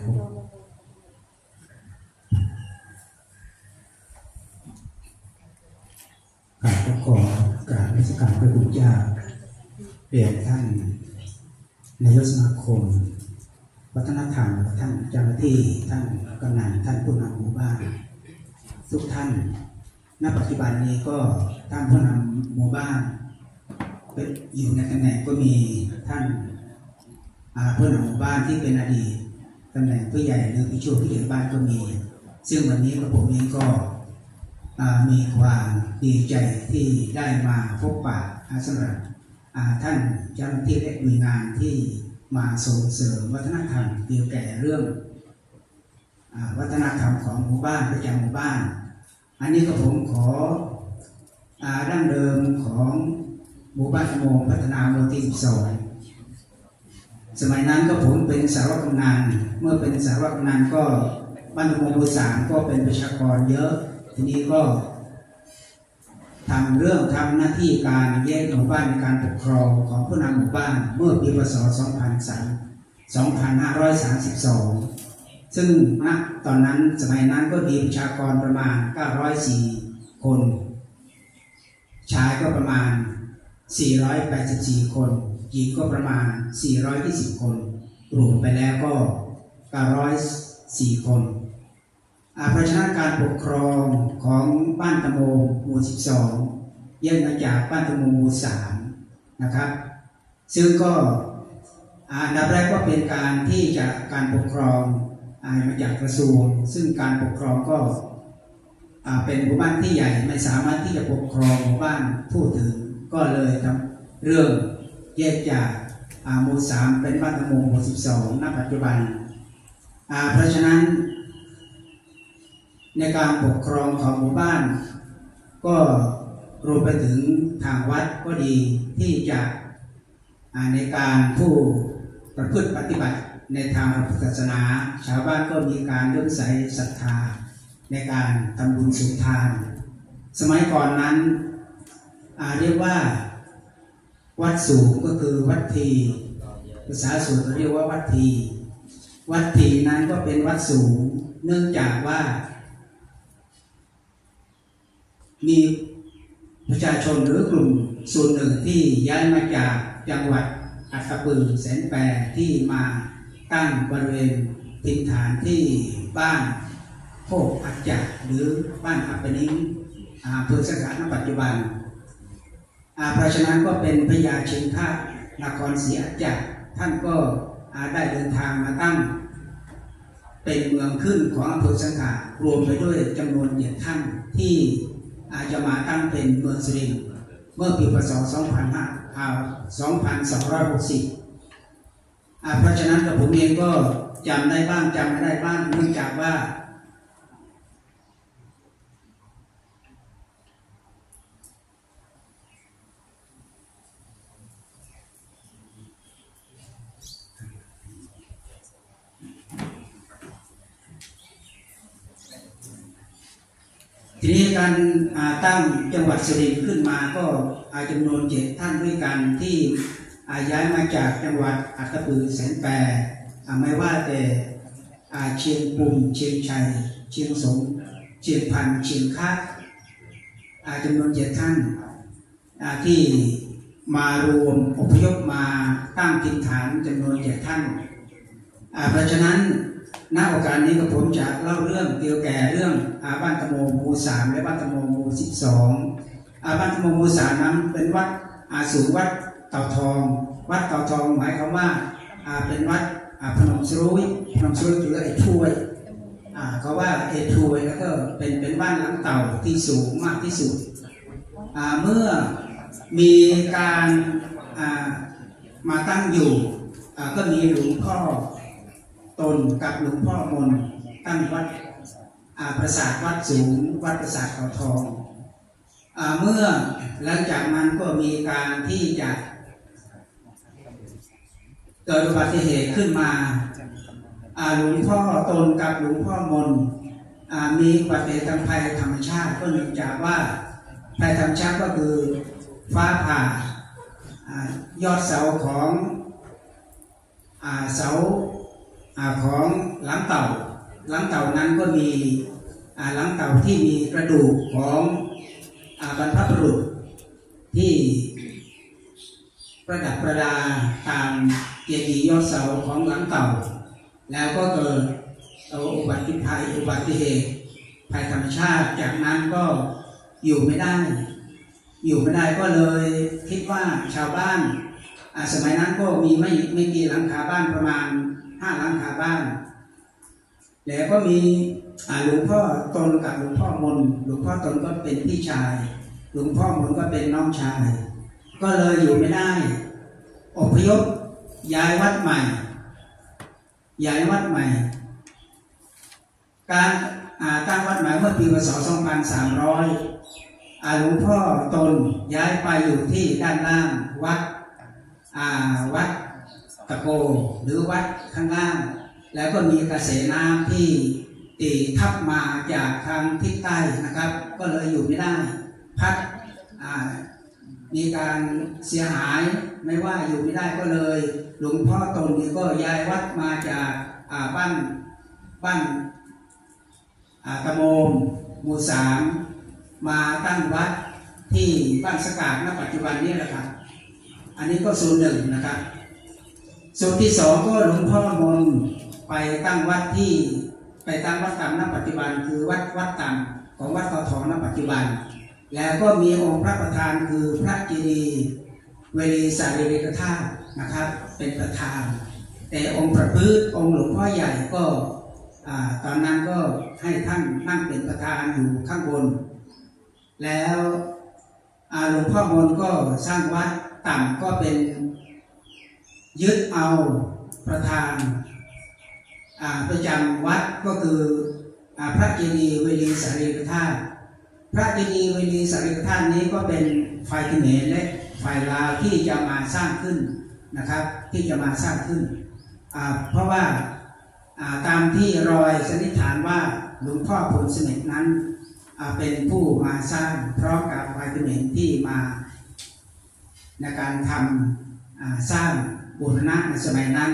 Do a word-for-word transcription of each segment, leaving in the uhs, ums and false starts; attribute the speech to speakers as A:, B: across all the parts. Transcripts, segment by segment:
A: การประกอบการราชการพระคุณเจ้าเปลี่ยนท่านนายกสมาคมวัฒนธรรมท่านเจ้าหน้าที่ท่านกำนันท่านผู้นำหมู่บ้านทุกท่านณปัจจุบันนี้ก็ท่านผู้นำหมู่บ้านเป็นอยู่ในตำแหน่งก็มีท่านผู้นำหมู่บ้านที่เป็นอดีตตำแหน่งผู้ใหญ่หรือผู้ช่วยผู้ใหญ่บ้านก็มีซึ่งวันนี้กระผมเองก็มีความดีใจที่ได้มาพบปะสำหรับท่านเจ้าหน้าที่และหน่วยงานที่มาส่งเสริมวัฒนธรรมเกี่ยวกับเรื่องวัฒนธรรมของหมู่บ้านประจำหมู่บ้านอันนี้ก็ผมขอดั้งเดิมของหมู่บ้านโมพัฒนาโมที่สิบสองสมัยนั้นก็ผมเป็นสารวัตรกำนันเมื่อเป็นสารวัตรกำนันก็บ้านโมหมู่สามก็เป็นประชากรเยอะทีนี้ก็ทำเรื่องทำหน้าที่การแยกหมู่บ้านในการปกครองของผู้นำหมู่บ้านเมื่อปีพ.ศ. สองพันห้าร้อยสามสิบสองซึ่งณตอนนั้นสมัยนั้นก็มีประชากรประมาณเก้าร้อยสี่คนชายก็ประมาณสี่ร้อยแปดสิบสี่คนหญิงก็ประมาณสี่ร้อยยี่สิบคนรวมไปแล้วก็เก้าร้อยสี่คนเพราะฉะนั้นการปกครองของบ้านตะโมหมู่สิบสองแยกมาจากบ้านตะโมหมู่สามนะครับซึ่งก็อันดับแรกก็เป็นการที่จะการปกครองมาจากกระทรวงซึ่งการปกครองก็เป็นหมู่บ้านที่ใหญ่ไม่สามารถที่จะปกครองหมู่บ้านพูดถึงก็เลยทำเรื่องแยกจากหมู่สามเป็นบ้านตะโมหมู่สิบสองณปัจจุบันเพราะฉะนั้นในการปกครองของหมู่บ้านก็รวมไปถึงทางวัดก็ดีที่จะในการผู้ประพฤติปฏิบัติในทางพระพุทธศาสนาชาวบ้านก็มีการเลื่อมใสศรัทธาในการทำบุญสุนทานสมัยก่อนนั้นเรียกว่าวัดสูงก็คือวัดทีภาษาสูงเรียกว่าวัดทีวัดทีนั้นก็เป็นวัดสูงเนื่องจากว่ามีประชาชนหรือกลุ่มส่วนหนึ่งที่ย้ายมาจากจังหวัดอัตตปือแสนแปรที่มาตั้งบริเวณถิ่นฐานที่บ้านโคกอัจจะหรือบ้านอัปปนิงอำเภอสังขารณปัจจุบันเพราะฉะนั้นก็เป็นพญาเชงทาสนครศรีอัจจะท่านก็ได้เดินทางมาตั้งเป็นเมืองขึ้นของอำเภอสังขารรวมไปด้วยจำนวนเจ็ดท่านที่อาจจะมาตั้งเป็นเมืองสุรินทร์เมื่อปีพ.ศ. สองพันสองร้อยหกสิบเพราะฉะนั้นผมเองก็จำได้บ้างจำไม่ได้บ้างเนื่องจากว่าทีนี้การตั้งจังหวัดสุรินทร์ขึ้นมาก็จำนวนเจ็ดท่านด้วยกันที่ย้ายมาจากจังหวัดอัตตปือแสนแปรไม่ว่าแต่เชียงปุ่มเชียงชัยเชียงสงเชียงพันเชียงคาดจำนวนเจ็ดท่านที่มารวมอพยพมาตั้งถิ่นฐานจำนวนเจ็ดท่านเพราะฉะนั้นณโอกาสนี้ก็ผมจะเล่าเรื่องเกี่ยวกับเรื่องบ้านตะโมหมู่สามและบ้านตะโมหมู่สิบสองบ้านตะโมหมู่สามนั้นเป็นวัดสูงวัดเต่าทองวัดเต่าทองหมายความว่าเป็นวัดพนมสรุยพนมสรุยหรือไอ้ถ้วยเขาว่าไอ้ถ้วยแล้วก็เป็นเป็นบ้านหลังเต่าที่สูงมากที่สุดเมื่อมีการมาตั้งอยู่ก็มีหลวงพ่อตนกับหลวงพ่อมนตั้งวัดปราสาทวัดสูงวัดปราสาทเขาทองเมื่อหลังจากนั้นก็มีการที่จะเกิดอุบัติเหตุขึ้นมาหลวงพ่อตนกับหลวงพ่อมนมีอุบัติเหตุทางภัยธรรมชาติก็เนื่องจากว่าภัยธรรมชาติก็คือฟ้าผ่ายอดเสาของเสาไฟของหลังเต่าหลังเต่านั้นก็มีหลังเต่าที่มีกระดูกของบรรพบุรุษที่ประดับประดาตามเจดีย์ยอดเสาของหลังเต่าแล้วก็เกิดอุบัติภัยอุบัติเหตุภัยธรรมชาติจากนั้นก็อยู่ไม่ได้อยู่ไม่ได้ก็เลยคิดว่าชาวบ้านสมัยนั้นก็มีไม่ไม่กี่หลังคาบ้านประมาณห้าหลังคาบ้านแล้วก็มีหลวงพ่อตนกับหลวงพ่อมนหลวงพ่อตนก็เป็นพี่ชายหลวงพ่อมนก็เป็นน้องชายก็เลยอยู่ไม่ได้อพยพย้ายวัดใหม่ย้ายวัดใหม่การตั้งวัดใหม่เมื่อปีพ.ศ. สองพันสามร้อยหลวงพ่อตนย้ายไปอยู่ที่ด้านล่างวัดวัดตะโกหรือวัดข้างล่างแล้วก็มีกระแสน้ำที่ตีทับมาจากทางทิศใต้นะครับก็เลยอยู่ไม่ได้พัดมีการเสียหายไม่ว่าอยู่ไม่ได้ก็เลยหลวงพ่อตนนี้ก็ย้ายวัดมาจากบ้านบ้านตะโมมหมู่สามมาตั้งวัดที่บ้านสกาดณปัจจุบันนี้แหละครับอันนี้ก็ส่วนหนึ่งนะครับส่วนที่สองก็หลวงพ่อมนไปตั้งวัดที่ไปตั้งวัดต่ำณปัจจุบันคือวัดวัดต่ำของวัดเขาทองณปัจจุบันแล้วก็มีองค์พระประธานคือพระเจดีย์เวรีสารีริกธาตุนะครับเป็นประธานแต่องค์พระพฤกษ์องค์หลวงพ่อใหญ่ก็ตอนนั้นก็ให้ท่านนั่งเป็นประธานอยู่ข้างบนแล้วหลวงพ่อมนก็สร้างวัดต่ำก็เป็นยึดเอาประธานประจำวัดก็คือพระเจดีย์เวรีสารีริกธาตุพระเจดีย์เวรีสารีริกธาตุนี้ก็เป็นฝ่ายเขมรและฝ่ายลาวที่จะมาสร้างขึ้นนะครับที่จะมาสร้างขึ้นเพราะว่าตามที่รอยสันนิษฐานว่าหลวงพ่อผลเสม็ดนั้นเป็นผู้มาสร้างพร้อมกับฝ่ายเขมรที่มาในการทำสร้างบูรณะในสมัยนั้น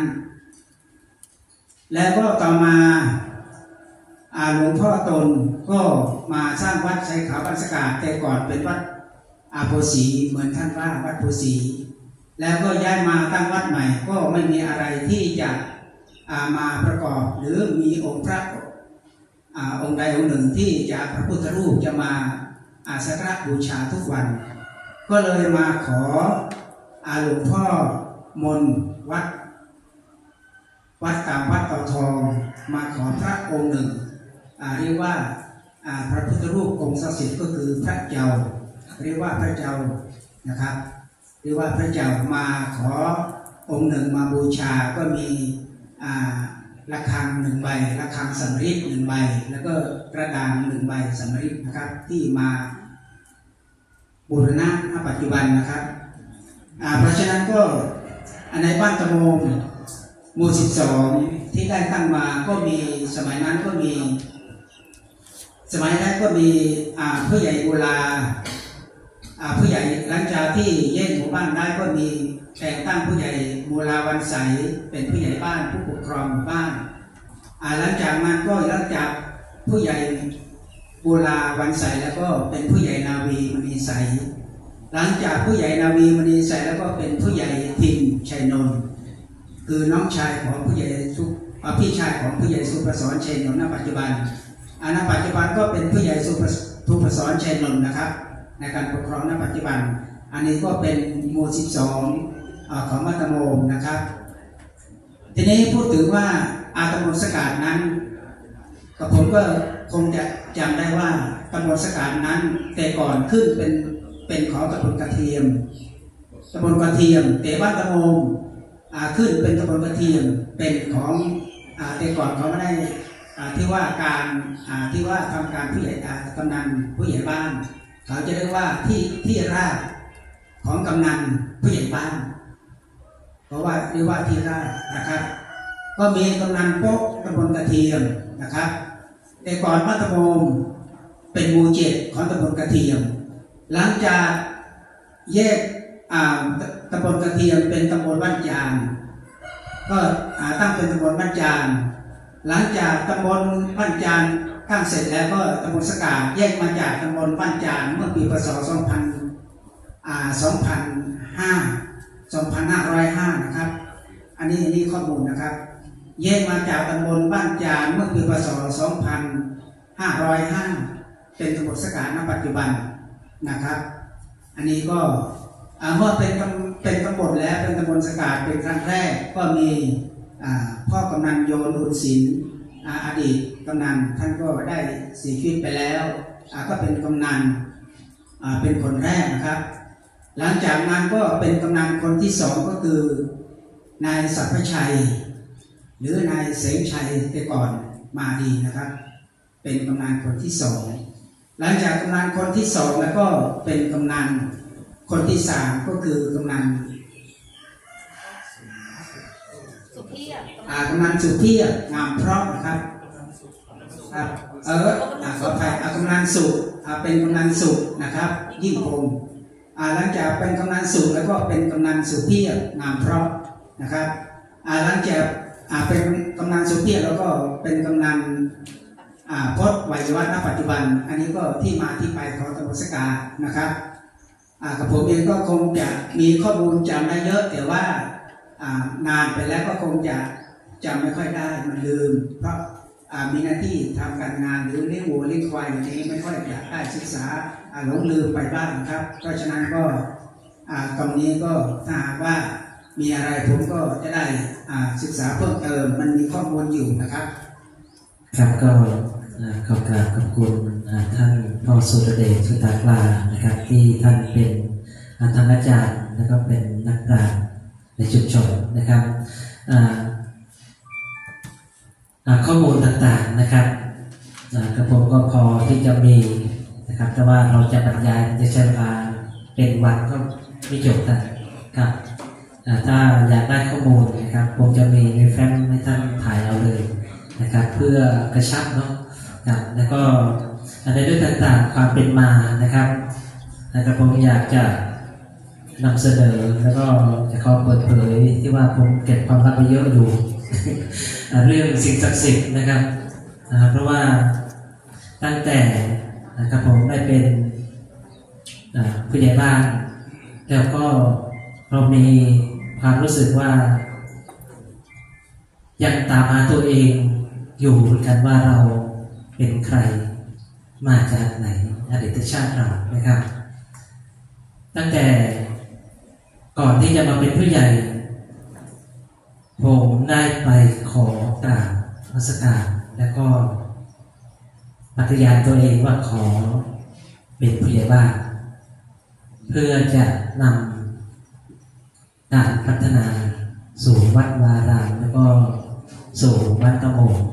A: แล้วก็ต่อมาหลวงพ่อตนก็มาสร้างวัดชัยขาวบ้านสกาดแต่ก่อนเป็นวัดอาโพสีเหมือนท่านว่าวัดโพสีแล้วก็ย้ายมาตั้งวัดใหม่ก็ไม่มีอะไรที่จะมาประกอบหรือมีองค์พระองค์ใดองค์หนึ่งที่จะพระพุทธรูปจะมาสักการะบูชาทุกวันก็เลยมาขอหลวงพ่อมนวัดวัดตามวัดเต่าทองมาขอพระองค์หนึ่งเรียกว่าพระพุทธรูปองค์ศักดิ์สิทธิ์ก็คือพระเจ้าเรียกว่าพระเจ้านะครับเรียกว่าพระเจ้ามาขอองค์หนึ่งมาบูชาก็มีระฆังหนึ่งใบระฆังสำริดหนึ่งใบแล้วก็กระดานหนึ่งใบสำริดนะครับที่มาบูรณะณปัจจุบันนะครับเพราะฉะนั้นก็ในบ้านตะโมมหมู่สิบสองที่ได้ตั้งมาก็มีสมัยนั้นก็มีสมัยนั้นก็มีผู้ใหญ่โบราณผู้ใหญ่หลังจากที่แยกหมู่บ้านได้ก็มีแต่งตั้งผู้ใหญ่มูลาวันใสเป็นผู้ใหญ่บ้านผู้ปกครองหมู่บ้านหลังจากนั้นก็หลังจากผู้ใหญ่บูลาวันใสแล้วก็เป็นผู้ใหญ่นาวีมณีใสหลังจากผู้ใหญ่นาวีมณีใสแล้วก็เป็นผู้ใหญ่ทิมชัยนนท์คือน้องชายของผู้ใหญ่สุพี่ชายของผู้ใหญ่สุภศรชัยนนท์ณปัจจุบันณปัจจุบันก็เป็นผู้ใหญ่สุภศรชัยนนท์นะครับในการปกครองณปัจจุบันอันนี้ก็เป็นหมู่สิบสองของวัดตะโมมนะครับทีนี้พูดถึงว่าอาตำบลสกาดนั้นกับผมก็คงจะจำได้ว่าตำบลสกาดนั้นแต่ก่อนขึ้นเป็นเป็นของตำบลกระเทียมตำบลกระเทียมแต่วัดตะโมมขึ้นเป็นตำบลกระเทียมเป็นของแต่ก่อนเขาไม่ได้ที่ว่าการที่ว่าทำการผู้ใหญ่กำนันผู้ใหญ่บ้านเขาจะเรียกว่าที่ที่ราชของกำนันผู้ใหญ่บ้านเพราะว่าเรียกว่าที่ราชนะครับก็มีกำนันโป๊กตำบลกระเทียมนะครับแต่ก่อนวัดตะโมมเป็นหมู่เจ็ดของตำบลกระเทียมหลังจากแยกตำบลกระเทียมเป็นตำบลบ้านจานก็ตั้งเป็นตำบลบ้านจานหลังจากตำบลบ้านจานตั้งเสร็จแล้วก็ตำบลสกาแยกมาจากตำบลบ้านจานเมื่อปีพศสองพันอ่าสองพันห้าสองพันห้าร้อยห้านะครับอันนี้อันนี้ข้อมูลนะครับแยกมาจากตำบลบ้านจานเมื่อปีพศสองพันห้าร้อยห้าเป็นตำบลสกาณปัจจุบันนะครับอันนี้ก็เมื่อเป็นเป็นตำบลแล้วเป็นตำบลสกาเป็นครั้งแรกก็มีพ่อกำนันโยนอุนศิลป์อดีตกำนันท่านก็ได้เสียชีวิตไปแล้วก็เป็นกำนันเป็นคนแรกนะครับหลังจากนั้นก็เป็นกำนันคนที่สองก็คือนายสัพพชัยหรือนายเสงชัยแต่ก่อนมาดีนะครับเป็นกำนันคนที่สองหลังจากกำนันคนที่สองแล้วก็เป็นกำนันคนที่สามก็คือกำนัน
B: สุเพียร
A: กำนันสุเพียรงามเพราะนะครับเออขออภัยกำนันสุเป็นกำนันสุนะครับยิ่งพงศ์หลังจากเป็นกำนันสุแล้วก็เป็นกำนันสุเพียรงามเพราะนะครับหลังจากเป็นกำนันสุเพียรแล้วก็เป็นกำนันพจน์วัยวัฒน์ณปัจจุบันอันนี้ก็ที่มาที่ไปของตำบลสกานะครับกับผมเองก็คงจะมีข้อมูลจำได้เยอะแต่ว่านานไปแล้วก็คงจะจำไม่ค่อยได้มันลืมเพราะมีหน้าที่ทำการงานหรือเลี้ยงวัวเลี้ยงควายอย่างนี้ไม่ค่อยจะได้ศึกษาหลงลืมไปบ้างครับเพราะฉะนั้นก็ตรงนี้ก็ถ้าหากว่ามีอะไรผมก็จะได้ศึกษาเพิ่มเติมมันมีข้อมูลอยู่นะครับ
C: ครับก็ขอกราบขอบคุณท่านพ่อสุรเดชสุตากลานะครับที่ท่านเป็นท่านอาจารย์และก็เป็นนักปราชญ์ในชุมชนนะครับข้อมูลต่างๆนะครับกระผมก็พอที่จะมีนะครับแต่ว่าเราจะบรรยายจะใช้เวลาเป็นวันก็ไม่จบกันครับถ้าอยากได้ข้อมูลนะครับผมจะมีในแฟ้มให้ท่านถ่ายเอาเลยนะครับเพื่อกระชับเนาะครับแล้วก็ในเรื่องต่างๆความเป็นมานะครับนะครับผมอยากจะนำเสนอแล้วก็จะขอเปิดเผยที่ว่าผมเก็บความลับไปเยอะอยู่ เรื่องสิ่งศักดิ์สิทธิ์นะครับเพราะว่าตั้งแต่นะครับผมได้เป็นผู้ใหญ่บ้านแล้วก็เรามีความรู้สึกว่ายังตามหาตัวเองอยู่เหมือนกันว่าเราเป็นใครมาจากไหนอดีตชาติเรานะครับตั้งแต่ก่อนที่จะมาเป็นผู้ใหญ่ผมได้ไปขอกราบนมัสการแล้วก็ปฏิญาณตัวเองว่าขอเป็นผู้ใหญ่บ้านเพื่อจะนำการพัฒนาสู่วัดวารามแล้วก็สู่วัดตะโมง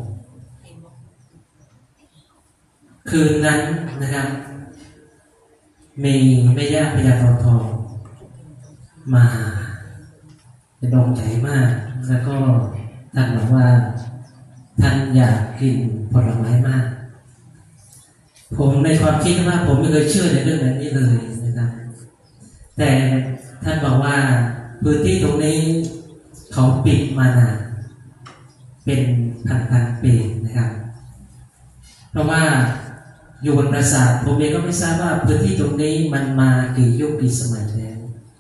C: คืนนั้นนะครับมีแม่ย่าพญาเต่าทองมาเป็นองค์ใหญ่มากแล้วก็ท่านบอกว่าท่านอยากกินผลไม้มากผมในความคิดว่าผมไม่เคยเชื่อในเรื่องแบบนี้เลยนะครับแต่ท่านบอกว่าพื้นที่ตรงนี้เขาปิดมานานเป็นพันๆปีนะครับเพราะว่าอยู่บนปราสาทผมเองก็ไม่ทราบว่าพื้นที่ตรงนี้มันมากี่ยุคกี่สมัยแล้ว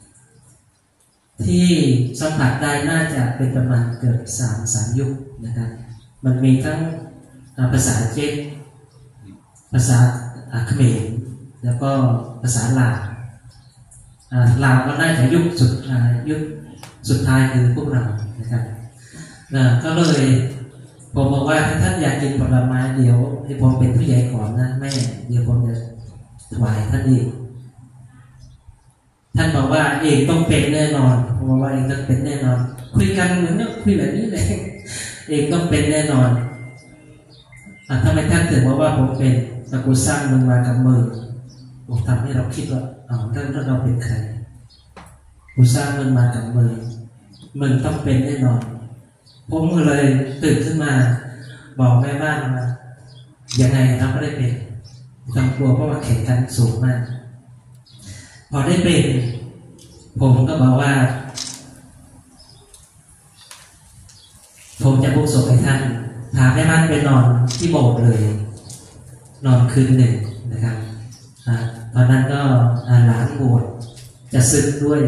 C: ที่สัมผัสได้น่าจะเป็นประมาณเกือบสามสามยุคนะครับมันมีทั้งภาษาเจ๊กภาษาเขมรแล้วก็ภาษาลาวลาวก็น่าจะยุคสุดยุคสุดท้ายคือพวกเรานะครับก็เลยผมบอกว่าถ้าท่านอยากกินผลไม้เดี๋ยวให้ผมเป็นผู้ใหญ่ก่อนนะแม่เดี๋ยวผมจะถวายท่านอีกท่านบอกว่าเองต้องเป็นแน่นอนผมบอกว่าเองต้องเป็นแน่นอนคุยกันเหมือนเนี่ยคุยแบบนี้เลยเองต้องเป็นแน่นอนทำไมท่านถึงบอกว่าผมเป็นตะกูสร้างมึงมากับมือผมทำให้เราคิดว่าอ๋อท่านเราเป็นใครกูสร้างมึงมากับมือมึงต้องเป็นแน่นอนผมก็เลยตื่นขึ้นมาบอกแม่บ้านว่ายังไงเราก็ได้เป็นความกลัวเพราะว่าแข่งขันสูงมากพอได้เป็นผมก็บอกว่าผมจะบวงสรวงให้ท่านพาแม่บ้านไปนอนที่โบสถ์เลย นอนคืนหนึ่งนะครับตอนนั้นก็หลานบวชจะศึกด้วย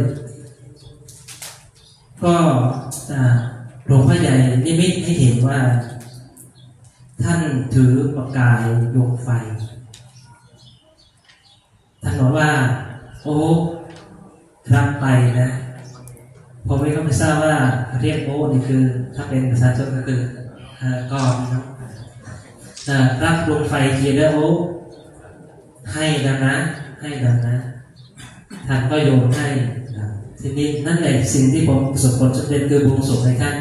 C: ก็หลวงพ่อใหญ่นิมิตให้เห็นว่าท่านถือประกายดวงไฟท่านบอกว่าโอ้รับไปนะผมไม่ก็ไม่ทราบว่าเรียกโอ้นี่คือถ้าเป็นภาษาชนก็คือก่อนนะรับดวงไฟเทียนแล้วโอ้ให้แล้วนะให้แล้วนะท่านก็โยนให้ทีนี้นั่นแหละสิ่งที่ผมประสบผลสำเร็จคือบวงสรวงให้ท่าน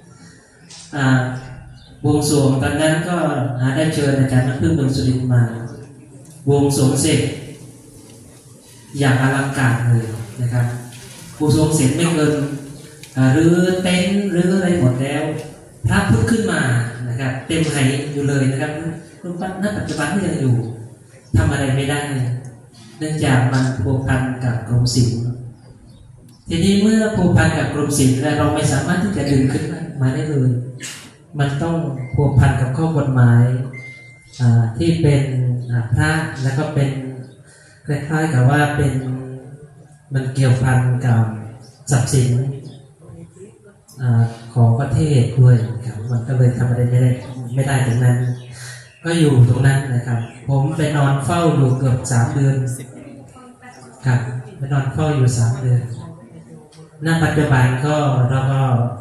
C: บวงสรวงตอนนั้นก็ได้เชิญอาจารย์น้ำพึ่งเมืองสุรินทร์มาบวงสรวงเสร็จอย่างอลังการเลยนะครับบวงสรวงเสร็จไม่เกินหรือเต็นท์หรืออะไรหมดแล้วพระพุทธขึ้นมานะครับเต็มไหอยู่เลยนะครับรูปปั้นณปัจจุบันที่ยังอยู่ทำอะไรไม่ได้เนื่องจากมันผูกพันกับกรมศิลป์ทีนี้เมื่อผูกพันกับกรมศิลป์แล้วเราไม่สามารถที่จะดึงขึ้นมาได้เลยมันต้องผูกพันกับข้อกฎหมายที่เป็นพระแล้วก็เป็นคล้ายๆกับว่าเป็นมันเกี่ยวพันกับทรัพย์สินของประเทศด้วยครับมันก็เลยทำอะไรไม่ได้ไม่ได้ตรงนั้นก็อยู่ตรงนั้นนะครับผมไปนอนเฝ้าอยู่เกือบสามเดือนครับไปนอนเฝ้าอยู่สามเดือนณปัจจุบันก็เราก็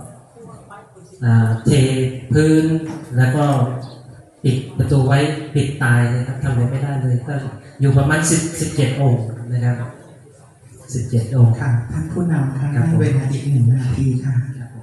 C: เทพื้นแล้วก็ปิดประตูไว้ปิดตายเลยครับทำอะไรไม่ได้เลยก็อยู่ประมาณสิบสิบเจ็ดองค์นะครับสิบเจ็ดองค์
A: ค่ะท่านผู้นำค่ะให้เวลาอีกหนึ่งนาทีค่ะ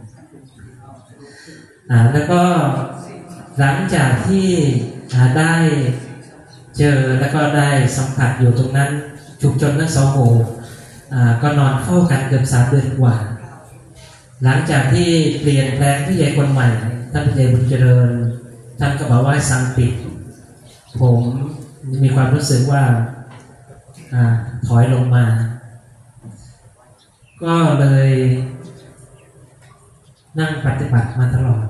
C: แล้วก็หลังจากที่ได้เจอแล้วก็ได้สัมผัสอยู่ตรงนั้นชุมชนทั้งสองหมู่ก็นอนเข้ากันเกือบสามเดือนกว่าหลังจากที่เปลี่ยนแปลงผู้ใหญ่คนใหม่ท่านผู้ใหญ่บุญเจริญท่านก็บอกว่าสั่งปิดผมมีความรู้สึกว่าถอยลงมาก็เลยนั่งปฏิบัติมาตลอด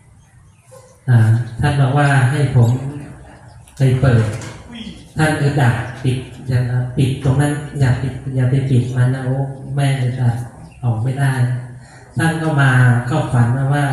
C: ท่านบอกว่าให้ผมไปเปิดท่านอึดอัดปิดอย่าปิดตรงนั้นอย่าปิดอย่าไปปิดมันนะโอ้แม่อึดอัดออกไม่ได้ท่านก็มาเข้าฝันมาว่า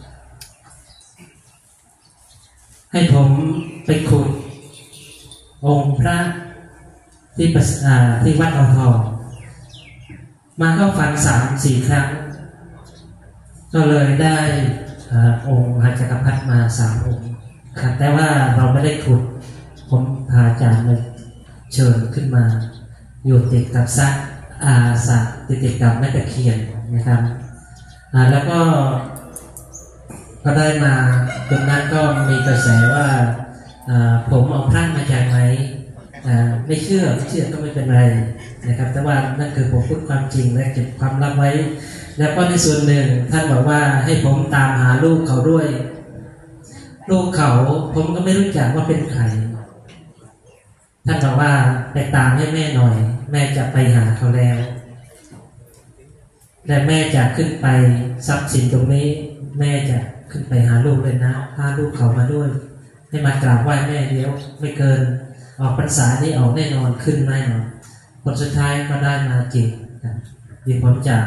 C: ให้ผมไปขุดองค์พระที่ที่วัดอ่างทองมาเข้าฝันสามสี่ครั้งก็เลยได้องค์มหาจักรพรรดิมาสามองค์แต่ว่าเราไม่ได้ขุดผมพาอาจารย์มาเชิญขึ้นมาอยู่ติดกับซะอาสะติดติดกับแม่ตะเคียนนะครับแล้วก็ก็ได้มาตรงนั้นก็มีกระแสว่าผมเอาพระมาจากไหนไม่เชื่อไม่เชื่อก็ไม่เป็นไรนะครับแต่ว่านั่นคือผมพูดความจริงและเก็บความลับไว้แล้วก็ในส่วนหนึ่งท่านบอกว่าให้ผมตามหาลูกเขาด้วยลูกเขาผมก็ไม่รู้จักว่าเป็นใครท่านบอกว่าไปตามให้แม่หน่อยแม่จะไปหาเขาแล้วแต่แม่จะขึ้นไปทรัพย์สินตรงนี้แม่จะขึ้นไปหาลูกเลยนะพาลูกเขามาด้วยให้มากราบไหว้แม่เดียวไม่เกินออกพรรษานี่ออกแน่นอนขึ้นแน่นอนผลสุดท้ายก็ได้มาจริงดีผมจะ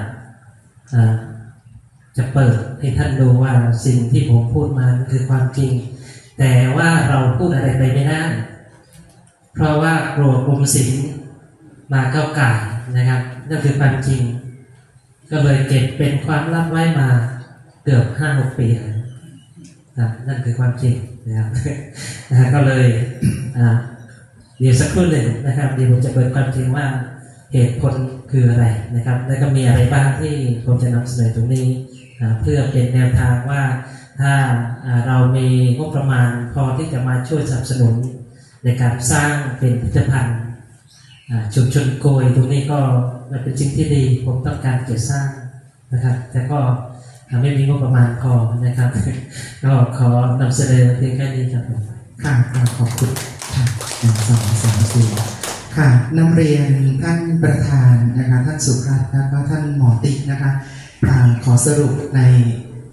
C: จะเปิดให้ท่านดูว่าสิ่งที่ผมพูดมาคือความจริงแต่ว่าเราพูดอะไรไปไม่ได้เพราะว่ากลัวกรมศิลป์มาก้าวก่ายนะครับนั่นคือความจริงก็เลยเก็บเป็นความลับไว้มาเกือบห้าหกปีนะนั่นคือความจริงนะครับนะก็เลยเดี๋ยวสักครู่หนึ่งนะครับเดี๋ยวผมจะเปิดความจริงว่าเหตุผลคืออะไรนะครับแล้วก็มีอะไรบ้างที่ผมจะนำเสนอตรงนี้เพื่อเป็นแนวทางว่าถ้าเรามีงบประมาณพอที่จะมาช่วยสนับสนุนในการสร้างเป็นพิพิธภัณฑ์ชุมชนโกยตรงนี้ก็เป็นสิ่งที่ดีผมต้องการเกิดสร้างนะครับแต่ก็ไม่มีงบประมาณพอนะครับก็ขอนำเสนอเพียงแค่นี้ครับ
A: ค่ะขอบคุณค่ะหนึ่งสองสามสี่ค่ะนำเรียนท่านประธานนะคะท่านสุรัตน์แล้วก็ท่านหมอติ๊กนะคะขอสรุปใน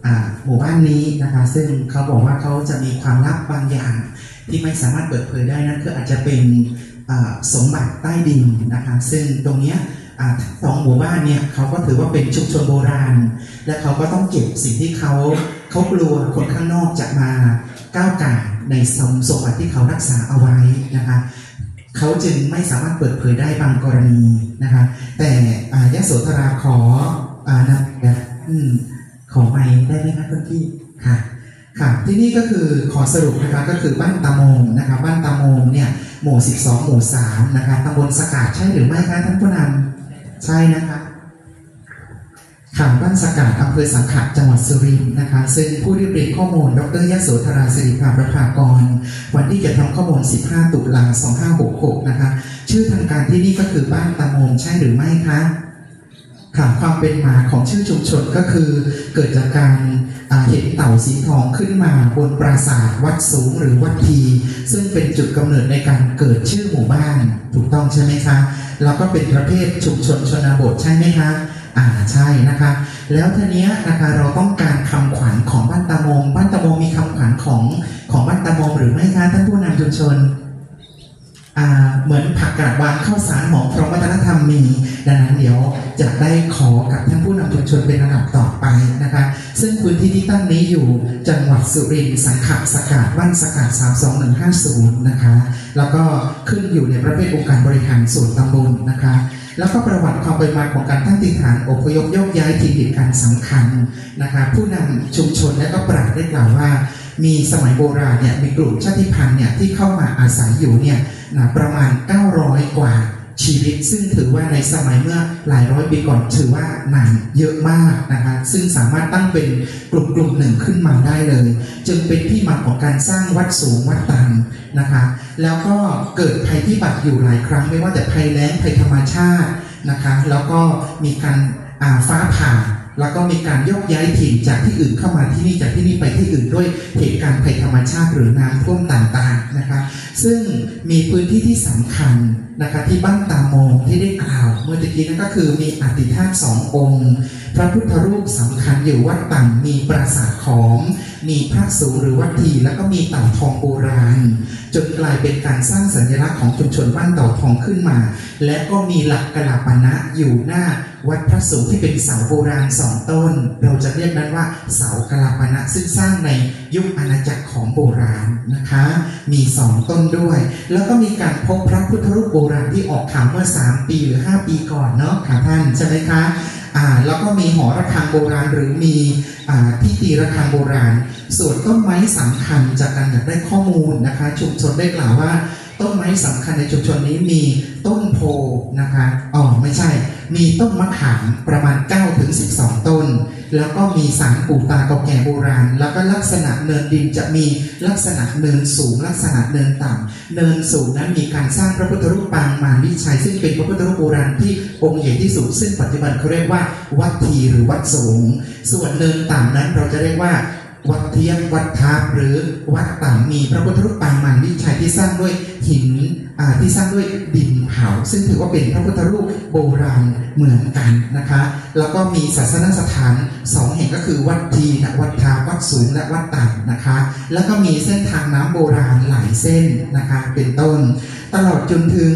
D: หมู่บ้านนี้นะคะซึ่งเขาบอกว่าเขาจะมีความลับบางอย่างที่ไม่สามารถเปิดเผยได้นั่นคืออาจจะเป็นสมบัติใต้ดินนะคะซึ่งตรงนี้สองหมู่บ้านเนี่ยเขาก็ถือว่าเป็นชุมชนโบราณและเขาก็ต้องเก็บสิ่งที่เขาเขากลัวคนข้างนอกจะมาก้าวก่ายในสมสมบัติที่เขารักษาเอาไว้นะคะเขาจึงไม่สามารถเปิดเผยได้บางกรณีนะคะแต่ยโสธราขอนำขอไปได้ไหมคะคุณพี่ค่ะค่ะที่นี่ก็คือขอสรุปนะคะก็คือบ้านตาโมงนะคะบ้านตาโมงเนี่ยหมู่สิบสองหมู่สามนะคะตำบลสกาดใช่หรือไม่คะท่านผู้นำใช่นะคะข่าวบ้านสกาดอำเภอสังขะจังหวัดสุรินทร์นะคะซึ่งผู้เรียบเรียงข้อมูลดรยโสธราศิริภาประภากรวันที่จะทำข้อมูลสิบห้าตุลาสองห้าหกหกนะคะชื่อทางการที่นี่ก็คือบ้านตาโมงใช่หรือไม่คะค่ะความเป็นมาของชื่อชุมชนก็คือเกิดจากการเห็นเต่าสีทองขึ้นมาบนปราสาทวัดสูงหรือวัดทีซึ่งเป็นจุดกำเนิดในการเกิดชื่อหมู่บ้านถูกต้องใช่ไหมคะแล้วก็เป็นประเภทชุมชนชนบทใช่ไหมคะอ่าใช่นะคะแล้วทีนี้นะคะเราต้องการคำขวัญของบ้านตาโมงบ้านตาโมงมีคำขวัญของของบ้านตาโมงหรือไม่คะท่านผู้นำชุมชนอ่าเหมือนผักกาดหวานข้าวสารหอมพร้อมวัฒนธรรมมีดังนั้นเดี๋ยวจะได้ขอกับท่านผู้นำชุมชนเป็นระดับต่อไปนะคะซึ่งพื้นที่ที่ตั้งนี้อยู่จังหวัดสุรินทร์สังขะสกาดบ้านสกาดสามสองหนึ่งห้าศูนย์นะคะแล้วก็ขึ้นอยู่ในประเภทองค์การบริหารส่วนตำบลนะคะแล้วก็ประวัติความเป็นมาของการตั้งถิ่นฐานอพยพโยกย้ายถิ่นฐานสำคัญนะคะผู้นำชุมชนและก็ปราชญ์ได้กล่าวว่ามีสมัยโบราณเนี่ยมีกลุ่มชาติพันธุ์เนี่ยที่เข้ามาอาศัยอยู่เนี่ยนะประมาณเก้าร้อยกว่าชีวิตซึ่งถือว่าในสมัยเมื่อหลายร้อยปีก่อนถือว่านานเยอะมากนะคะซึ่งสามารถตั้งเป็นกลุ่มกลุ่มหนึ่งขึ้นมาได้เลยจึงเป็นที่มาของการสร้างวัดสูงวัดต่ำนะคะแล้วก็เกิดภัยพิบัติอยู่หลายครั้งไม่ว่าแต่ภัยแล้งภัยธรรมชาตินะคะแล้วก็มีการฟ้าผ่าแล้วก็มีการโยกย้ายถิ่นจากที่อื่นเข้ามาที่นี่จากที่นี่ไปที่อื่นด้วยเหตุการณ์ภัยธรรมชาติหรือน้ำท่วมต่างๆนะคะซึ่งมีพื้นที่ที่สำคัญนะคะที่บ้านตาโมงที่ได้กล่าวเมื่อตะกี้นั่นก็คือมีอติธาตุสององค์พระพุทธรูปสำคัญอยู่วัดต่างมีปราสาทขอมมีพระสูหรือวัดทีแล้วก็มีเต่าทองโบราณจนกลายเป็นการสร้างสัญลักษณ์ของชุมชนบ้านเต่าทองขึ้นมาและก็มีหลักกลาปณะอยู่หน้าวัดพระสูงที่เป็นเสาโบราณสองต้นเราจะเรียกนั้นว่าเสากลาปณะซึ่งสร้างในยุคอาณาจักรของโบราณนะคะมีสองต้นด้วยแล้วก็มีการพบพระพุทธรูปโบราณที่ออกข่าวเมื่อสามปีหรือห้าปีก่อนเนาะค่ะท่านใช่ไหมคะอ่าแล้วก็มีหอระฆังโบราณหรือมีอ่าที่ตีระฆังโบราณส่วนต้นไม้สำคัญจากการอยากได้ข้อมูลนะคะชุมชนได้กล่าวว่าต้นไม้สำคัญในชุมชนนี้มีต้นโพนะคะอ๋อไม่ใช่มีต้นมะขามประมาณ เก้าถึงสิบสอง ต้นแล้วก็มีศาลปู่ตาเก่าแก่โบราณแล้วก็ลักษณะเนินดินจะมีลักษณะเนินสูงลักษณะเนินต่ำเนินสูงนั้นมีการสร้างพระพุทธรูปปางมารวิชัยซึ่งเป็นพระพุทธรูปโบราณที่องค์ใหญ่ที่สุดซึ่งปัจจุบันเขาเรียกว่าวัดทีหรือวัดสูงส่วนเนินต่ำนั้นเราจะเรียกว่าวัดเทียมวัดทับหรือวัดต่ำมีพระพุทธรูปปางมารวิชัยที่สร้างด้วยหินที่สร้างด้วยดินเผาซึ่งถือว่าเป็นพระพุทธรูปโบราณเหมือนกันนะคะแล้วก็มีศาสนสถานสองแห่งก็คือวัดทีนะวัดทับวัดสูงและวัดต่ำนะคะแล้วก็มีเส้นทางน้ำโบราณหลายเส้นนะคะเป็นต้นตลอดจนถึง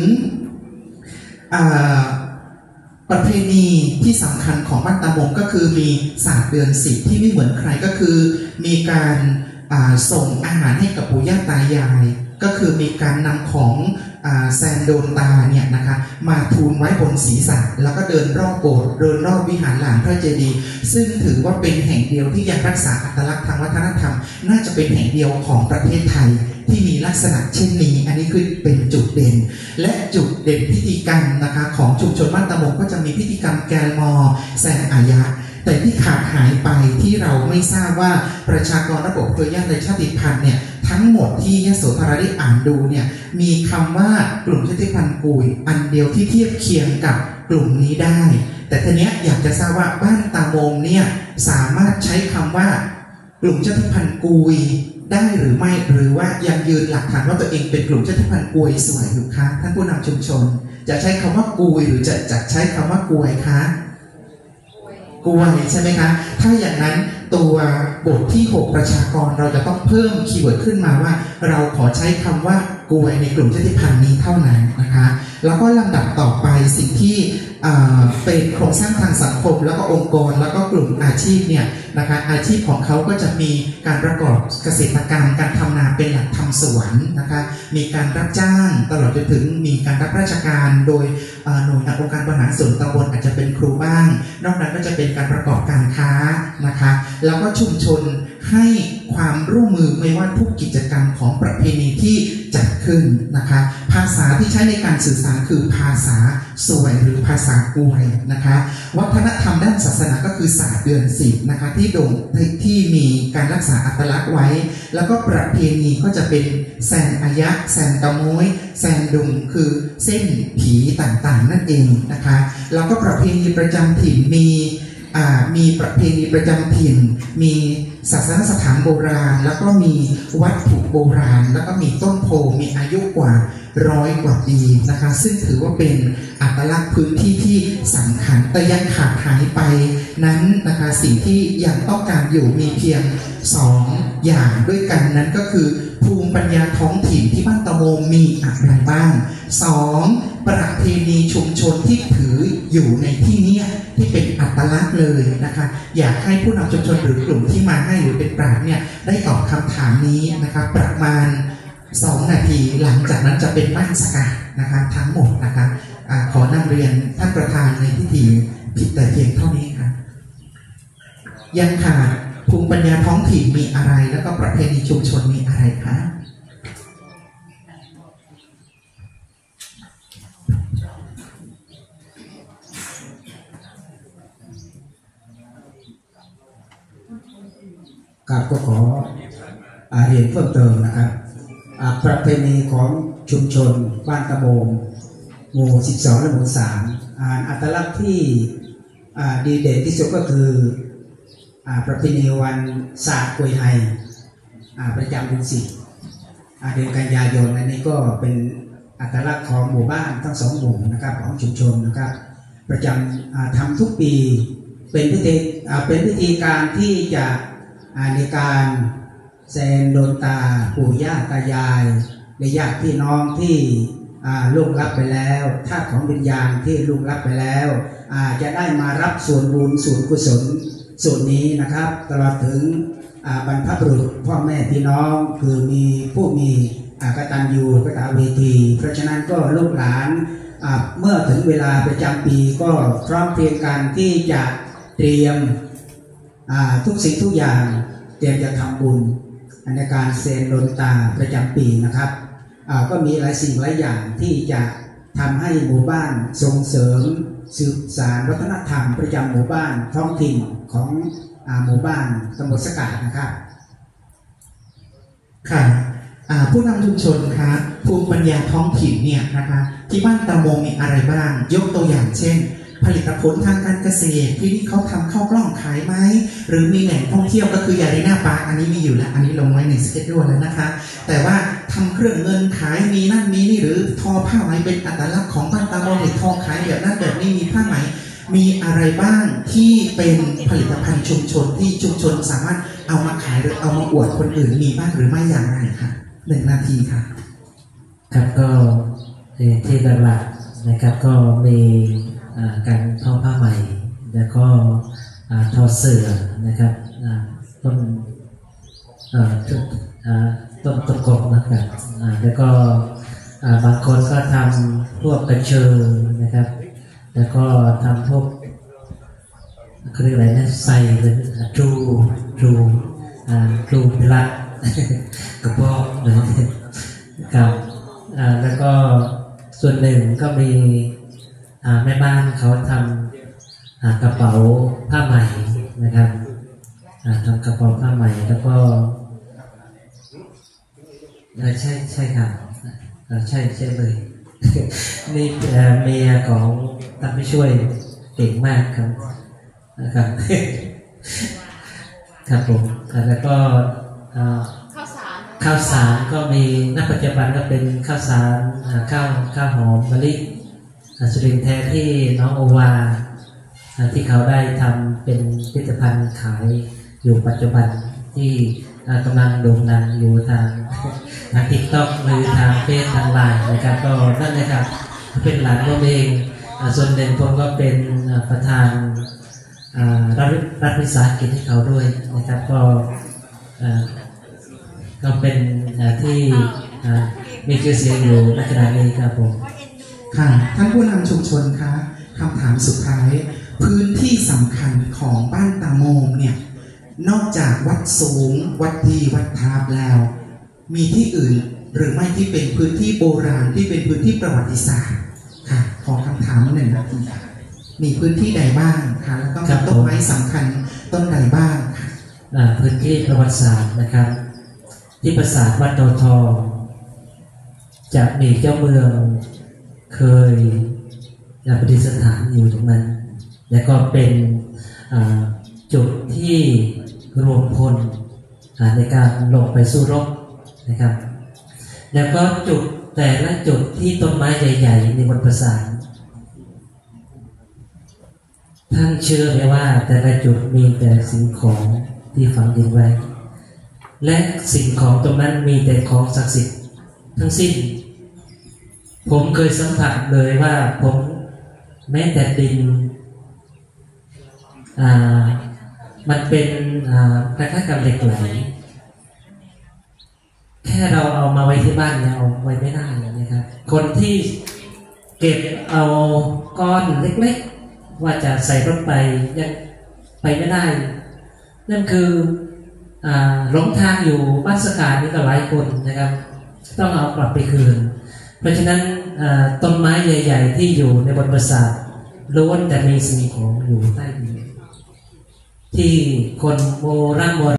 D: ประเพณีที่สำคัญของบ้านตาโมงก็คือมีศาสตร์เดือนสิบที่ไม่เหมือนใครก็คือมีการส่งอาหารให้กับปู่ย่าตายายก็คือมีการนำของแซนโดนตาเนี่ยนะคะมาทูลไว้บนศีรษะแล้วก็เดินรอบโบสถ์เดินรอบวิหารหลานพระเจดีย์ซึ่งถือว่าเป็นแห่งเดียวที่ยังรักษาอัตลักษณ์ทางวัฒนธรรมน่าจะเป็นแห่งเดียวของประเทศไทยที่มีลักษณะเช่นนี้อันนี้คือเป็นจุดเด่นและจุดเด่นพิธีกรรมนะคะของชุมชนบ้านตาโมงก็จะมีพิธีกรรมแกลมอแซงอายะแต่ที่ขาดหายไปที่เราไม่ทราบว่าประชากรระบบเครือญาติในชาติพันธุ์เนี่ยทั้งหมดที่ยโสธรได้อ่านดูเนี่ยมีคำว่ากลุ่มชาติพันธุ์กุยอันเดียวที่เทียบเคียงกับกลุ่มนี้ได้แต่ทีเนี้ยอยากจะทราบว่าบ้านตาโมงเนี่ยสามารถใช้คำว่ากลุ่มชาติพันธุ์กุยได้หรือไม่หรือว่ายังยืนหลักฐานว่าตัวเองเป็นกลุ่มชาติพันธุ์กุยสวยอยู่คะท่านผู้นำชุมชนจะใช้คำว่ากุยหรือจะจะใช้คำว่ากุยคะกล้วยใช่ไหมคะถ้าอย่างนั้นตัวบทที่หกประชากรเราจะต้องเพิ่มคีย์เวิร์ดขึ้นมาว่าเราขอใช้คำว่ากล้วยในกลุ่มชาติพันธุ์นี้เท่านั้นนะคะแล้วก็ลำดับต่อไปสิ่งที่เป็นโครงสร้างทางสังคมแล้วก็องค์กรแล้วก็กลุ่มอาชีพเนี่ยนะคะอาชีพของเขาก็จะมีการประกอบเกษตรกรรมการทำนาเป็นหลักทำสวนนะคะมีการรับจ้างตลอดจนถึงมีการรับราชการโดยหน่วยงานองค์การบริหารส่วนตำบลอาจจะเป็นครูบ้างนอกนั้นก็จะเป็นการประกอบการค้านะคะแล้วก็ชุมชนให้ความร่วมมือไม่ว่าทุกกิจกรรมของประเพณีที่จัดขึ้นนะคะภาษาที่ใช้ในการสื่อสารคือภาษาสวยหรือภาษากวยนะคะวัฒนธรรมด้านศาสนาก็คือศาสตร์เดือนสิบนะคะที่โด่งที่มีการรักษาอัตลักษณ์ไว้แล้วก็ประเพณีก็จะเป็นแซนอายะแซนตะมุ้ยแซนดุงคือเส้นผีต่างๆนั่นเองนะคะแล้วก็ประเพณีประจำถิ่นมีมีประเพณีประจำถิ่นมีศาสนสถานโบราณแล้วก็มีวัตถุโบราณแล้วก็มีต้นโพมีอายุกว่าร้อยกว่าปีนะคะซึ่งถือว่าเป็นอัตลักษณ์พื้นที่ที่สำคัญแต่ยังขาดหายไปนั้นนะคะสิ่งที่ยังต้องการอยู่มีเพียงสองอย่างด้วยกันนั้นก็คือภูมิปัญญาท้องถิ่นที่บ้านตะโมมีอะไรบ้างสองประเพณีชุมชนที่ถืออยู่ในที่นี้ที่เป็นอัตลักษณ์เลยนะคะอยากให้ผู้นำชุมชนหรือกลุ่มที่มาให้หรือเป็นปราชญ์เนี่ยได้ตอบคำถามนี้นะคะประมาณสองนาทีหลังจากนั้นจะเป็นบ้านสกัดนะคะทั้งหมดนะคะอะขอนำเรียนท่านประธานในพิธีผิดแต่เพียงเท่านี้ค่ะยังขาดภูมิปัญญาท้องถิ่นมีอะไรแล้วก็ประเพณีชุมชนมีอะไรคะ
A: ครับก็ขอเรียนเพิ่มเติมนะครับประเพณีของชุมชนบ้านตะโมงหมู่สิบสองและหมู่สามอัตลักษณ์ที่ดีเด่นที่สุดก็คือประเพณีวันศาสตร์กวยไทยประจำเดือนสิบเดือนกันยายนอันนี้ก็เป็นอัตลักษณ์ของหมู่บ้านทั้งสองหมู่นะครับของชุมชนนะครับประจำทำทุกปีเป็นพิธีเป็นพิธีการที่จะในการแซนโดนตาปู่ย่าตายายและญาติพี่น้องที่ล่วงลับไปแล้วธาตุของวิญญาณที่ล่วงลับไปแล้วจะได้มารับส่วนบุญส่วนกุศลส่วนนี้นะครับตลอดถึงบรรพบุรุษพ่อแม่พี่น้องคือมีผู้มีกตัญญูกตเวทีเพราะฉะนั้นก็ลูกหลานเมื่อถึงเวลาประจำปีก็พร้อมเพรียงกันที่จะเตรียมทุกสิ่งทุกอย่างเตรียมจะทำบุญในการเซนโดนตาประจำปีนะครับก็มีหลายสิ่งหลายอย่างที่จะทำให้หมู่บ้านส่งเสริมสืบสานวัฒนธรรมประจำหมู่บ้านท้องถิ่นของหมู่บ้านตำบลสกัดนะครับ
D: ค่ะผู้นำชุมชนคะภูมิปัญญาท้องถิ่นเนี่ยนะคะที่บ้านตะโมงมีอะไรบ้างยกตัวอย่างเช่นผลิตผลทางการเกษตรที่นี่เขาทำข้าวกล้องขายไหมหรือมีแหล่งท่องเที่ยวก็คือยารีนาปาร์คอันนี้มีอยู่แล้วอันนี้ลงไว้ในสเก็ตด้วยแล้วนะคะแต่ว่าทำเครื่องเงินขายมีนั่นมีนี่หรือทอผ้าไหมเป็นอัตลักษณ์ของบ้านตะโมงหรือทอขายแบบนั้นแบบนี้มีผ้าไหมมีอะไรบ้างที่เป็นผลิตภัณฑ์ชุมชนที่ชุมชนสามารถเอามาขายหรือเอามาอวดคนอื่นมีบ้างหรือไม่อย่างไรคะหนึ่งนาทีค่ะ
C: ครับก็ที่หลักๆนะครับก็มีการทอผ้าไหมแล้วก็ทอเสื่อนะครับต้นต้นตะกบนะครับแล้วก็บางคนก็ทำพวกกระเชิงนะครับแล้วก็ทำพวกเขาเรียกอะไรนะใส่หรือจูจูจูพลัดกระบอกนะครับแล้วก็ส่วนหนึ่งก็มีแม่บ้านเขาทำกระเป๋าผ้าไหมนะครับทำกระเป๋าผ้าไหมแล้วก็ใช่ใช่ครับใช่ใช่เลยนี่เมียของท่านผู้ช่วยเก่งมากครับนะครับครับผมแล้วก็
B: ข้าวสาร
C: ข้าวสารก็มีณปัจจุบันก็เป็นข้าวสารข้าวข้าวหอมมะลิสุรินทร์แท้ที่น้องโอวาที่เขาได้ทำเป็นผลิตภัณฑ์ขายอยู่ปัจจุบันที่กำลังโด่งดังอยู่ทางทาง ติ๊กต็อก หรือทางเฟซทางไลน์นะครับก็นั่นนะครับเป็นหลานผมเองส่วนหนึ่งผมก็เป็นประธานรัฐรัฐวิสาหกิจให้เขาด้วยนะครับก็ก็เป็นที่มีชื่อเสียงอยู่ในขณะนี้ครับผม
D: ค่ะท่านผู้นำชุมชนคะคำถามสุดท้ายพื้นที่สำคัญของบ้านตาโมงเนี่ยนอกจากวัดสูงวัดดีวัดทาบแล้วมีที่อื่นหรือไม่ที่เป็นพื้นที่โบราณที่เป็นพื้นที่ประวัติศาสตร์ค่ะขอคำถามหนึ่งนาทีค่ะมีพื้นที่ใดบ้างค่ะแล้วก็มีต้นไม้สำคัญต้นใดบ้างค่ะ
C: พื้นที่ประวัติศาสตร์นะครับที่ปราสาทวัดดาวทองจะมีเจ้าเมืองเคยประดิษฐานอยู่ตรงนั้นและก็เป็นจุดที่รวมพลในการลงไปสู้รบนะครับแล้วก็จุดแต่ละจุดที่ต้นไม้ใหญ่ๆในบนปราสาทท่านเชื่อไหมว่าแต่ละจุดมีแต่สิ่งของที่ฝังดินไว้และสิ่งของตรงนั้นมีแต่ของศักดิ์สิทธิ์ทั้งสิ้นผมเคยสัมผัสเลยว่าผมแม้แต่ดินอ่ามันเป็นอ่าคล้ายๆกับเหล็กไหลแค่เราเอามาไว้ที่บ้านเนี่ยเอาไว้ไม่ได้นะครับคนที่เก็บเอาก้อนเล็กๆว่าจะใส่รถไปยังไปไม่ได้นั่นคืออ่าหลงทางอยู่บ้านสกาดนี่ก็หลายคนนะครับต้องเอากลับไปคืนเพราะฉะนั้นต้นไม้ใหญ่ๆที่อยู่ในบนปราสาทล้วนแต่มีสิ่งของอยู่ใต้ดินที่คนโบราณ